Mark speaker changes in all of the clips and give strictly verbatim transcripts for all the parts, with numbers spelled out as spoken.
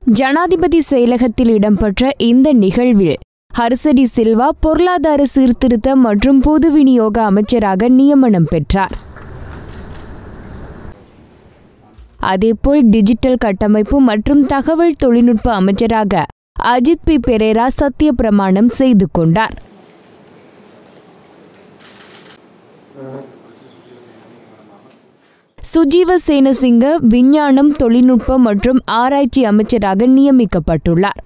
Speaker 1: ஜனாதிபதி செயலகத்தில் இடம்பெற்ற இந்த நிகழ்வில் ஹர்சடி சில்வா பொருளாதார சீர்திருத்த மற்றும் பொது விநியோக அமைச்சராக நியமனம் பெற்றார். அதேபோல் டிஜிட்டல் கட்டமைப்பு மற்றும் தகவல் தொழில்நுட்ப அமைச்சராக அஜித் பி பெரேரா சத்திய பிரமாணம் செய்து கொண்டார். சுஜீவ சேனசிங்க விஞ்ஞானம், தொழில்நுட்பம் மற்றும் ஆராய்ச்சி அமைச்சராக நியமிக்கப்பட்டுள்ளார்.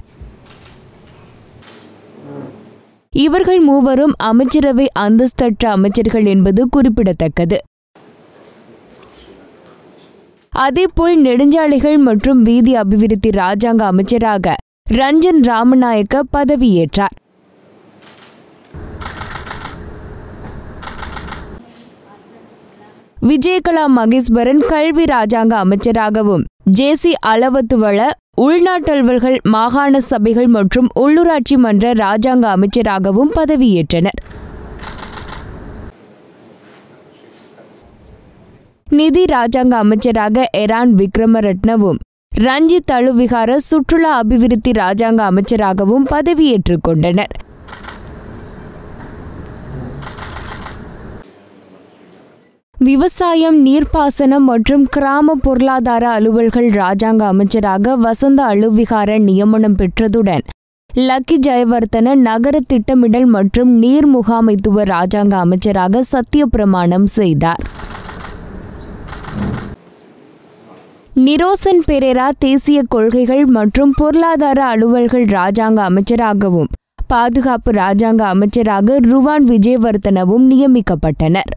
Speaker 1: இவர்கள் மூவரும் அமைச்சரவை அந்தஸ்தற்ற அமைச்சர்கள் என்பது குறிப்பிடத்தக்கது. அதேபோல் நெடுஞ்சாலைகள் மற்றும் வீதி அபிவிருத்தி ராஜாங்க அமைச்சராக ரஞ்சன் ராமநாயக்க பதவியேற்றார். விஜயகலா மகேஸ்வரன் கல்வி ராஜாங்க அமைச்சராகவும், ஜேசி அளவத்துவள உள்நாட்டல்வர்கள், மாகாண சபைகள் மற்றும் உள்ளூராட்சி மன்ற ராஜாங்க அமைச்சராகவும் பதவியேற்றனர். நிதி ராஜாங்க அமைச்சராக எரான் விக்ரமரட்னவும், ரஞ்சித் தழுவிகார சுற்றுலா அபிவிருத்தி ராஜாங்க அமைச்சராகவும் பதவியேற்றுக் கொண்டனர். விவசாயம், நீர்ப்பாசனம் மற்றும் கிராம பொருளாதார அலுவல்கள் ராஜாங்க அமைச்சராக வசந்த அழுவிகார நியமனம் பெற்றதுடன், லக்கி ஜெயவர்தன நகர திட்டமிடல் மற்றும் நீர் முகாமைத்துவ ராஜாங்க அமைச்சராக சத்திய பிரமாணம் செய்தார். நிரோசன் பெரேரா தேசிய கொள்கைகள் மற்றும் பொருளாதார அலுவல்கள் ராஜாங்க அமைச்சராகவும், பாதுகாப்பு ராஜாங்க அமைச்சராக ருவான் விஜயவர்தனவும் நியமிக்கப்பட்டனர்.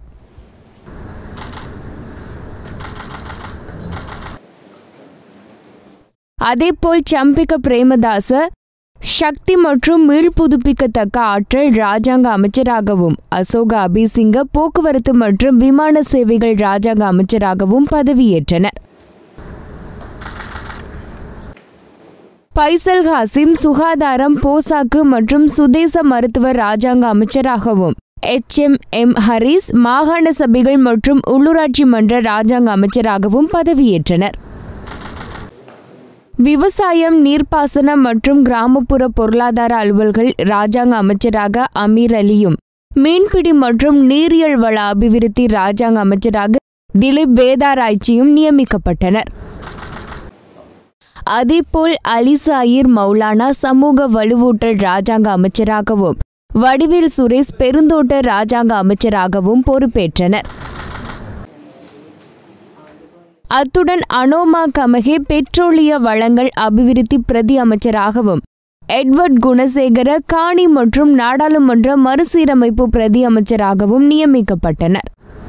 Speaker 1: அதேபோல் சம்பிக்க பிரேமதாச சக்தி மற்றும் மீள் புதுப்பிக்கத்தக்க ஆற்றல் ராஜாங்க அமைச்சராகவும், அசோக அபிசிங்க போக்குவரத்து மற்றும் விமான சேவைகள் ராஜாங்க அமைச்சராகவும் பதவியேற்றனர். பைசல் ஹாசிம் சுகாதாரம், போசாக்கு மற்றும் சுதேச மருத்துவ ராஜாங்க அமைச்சராகவும், எச் எம் எம் ஹரிஸ் மாகாண சபைகள் மற்றும் உள்ளூராட்சி மன்ற ராஜாங்க அமைச்சராகவும் பதவியேற்றனர். விவசாயம், நீர்ப்பாசனம் மற்றும் கிராமப்புற பொருளாதார அலுவல்கள் ராஜாங்க அமைச்சராக அமீர் அலியும், மீன்பிடி மற்றும் நீரியல் வள அபிவிருத்தி ராஜாங்க அமைச்சராக திலீப் வேதாராய்ச்சியும் நியமிக்கப்பட்டனர். அதேபோல் அலிசாயிர் மௌலானா சமூக வலுவூட்டல் ராஜாங்க அமைச்சராகவும், வடிவேல் சுரேஷ் பெருந்தோட்ட ராஜாங்க அமைச்சராகவும் பொறுப்பேற்றனர். அத்துடன் அனோமா கமகே பெட்ரோலிய வளங்கள் அபிவிருத்தி பிரதி அமைச்சராகவும், எட்வர்ட் குணசேகர காணி மற்றும் நாடாளுமன்ற மறுசீரமைப்பு பிரதி அமைச்சராகவும் நியமிக்கப்பட்டனர்.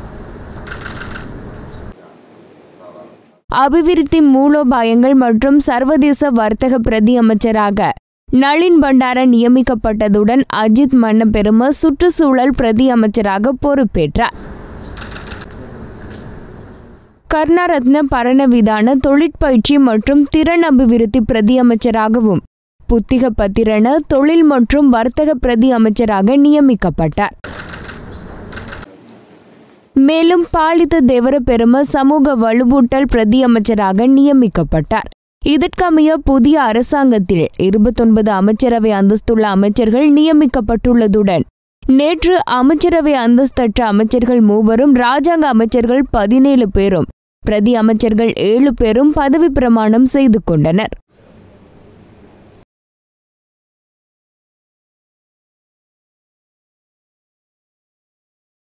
Speaker 1: அபிவிருத்தி மூலோபாயங்கள் மற்றும் சர்வதேச வர்த்தக பிரதி அமைச்சராக நளின் பண்டார நியமிக்கப்பட்டதுடன், அஜித் மன்னபெரும சுற்றுச்சூழல் பிரதி அமைச்சராக பொறுப்பேற்றார். கர்ணரத்ன பரணவிதான தொழிற்பயிற்சி மற்றும் திறன் அபிவிருத்தி பிரதி அமைச்சராகவும், புத்திக பத்திரன தொழில் மற்றும் வர்த்தக பிரதி அமைச்சராக நியமிக்கப்பட்டார். மேலும் பாலித தேவர பெரும சமூக வலுவூட்டல் பிரதி அமைச்சராக நியமிக்கப்பட்டார். இதற்கமைய புதிய அரசாங்கத்தில் இருபத்தொன்பது அமைச்சரவை அந்தஸ்துள்ள அமைச்சர்கள் நியமிக்கப்பட்டுள்ளதுடன், நேற்று அமைச்சரவை அந்தஸ்தற்ற அமைச்சர்கள் மூவரும், ராஜாங்க அமைச்சர்கள் பதினேழு பேரும், பிரதி அமைச்சர்கள் ஏழு பேரும் பதவி பிரமாணம் செய்து கொண்டனர்.